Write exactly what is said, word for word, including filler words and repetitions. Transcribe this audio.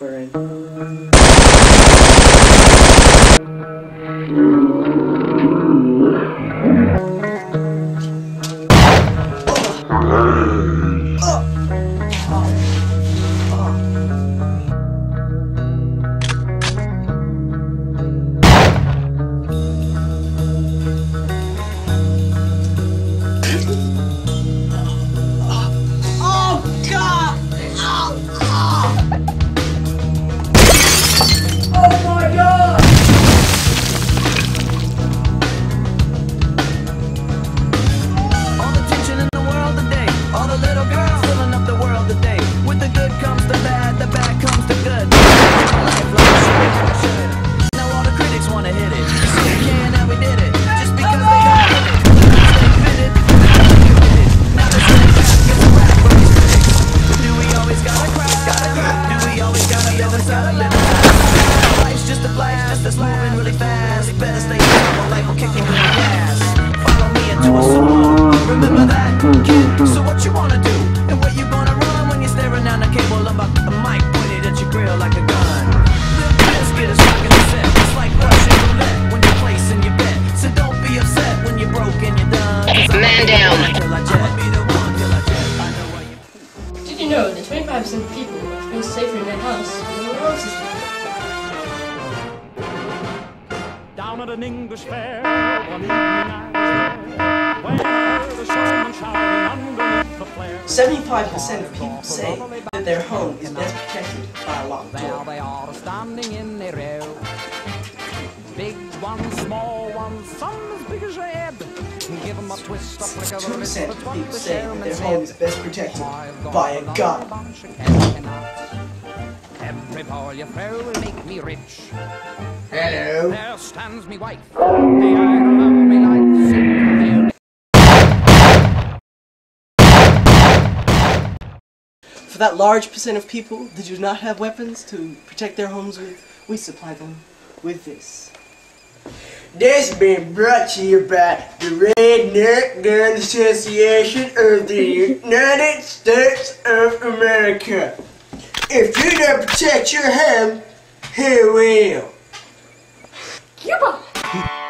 we're in. So what you wanna do? And where you gonna run when you're staring down the cable about the mic pointed at your grill like a gun? Lil' biscuit is rocking the set. It's like Russian roulette when you're placing your bet. So don't be upset when you're broke and you're done. Man down. Did you know that twenty-five percent of people feel safer in their house than in their own system? Down at an English fair, one evening I was there, where the showman shouting underneath the flare. seventy-five percent of people say that their home is best protected by a locked There door. they are standing in a row. Big ones, small ones, some as big as your head. Give them a twist, a flick of the two percent wrist, of but people what say the that their showman home is said. best protected I've by a got gun. bunch of cats. Every ball you throw will make me rich. Hello. There stands me wife, the idol of me life, sitting For that large percent of people that do not have weapons to protect their homes with, we supply them with this. This has been brought to you by the Redneck Gun Association of the United States of America. If you don't protect your home, who will? Cuba!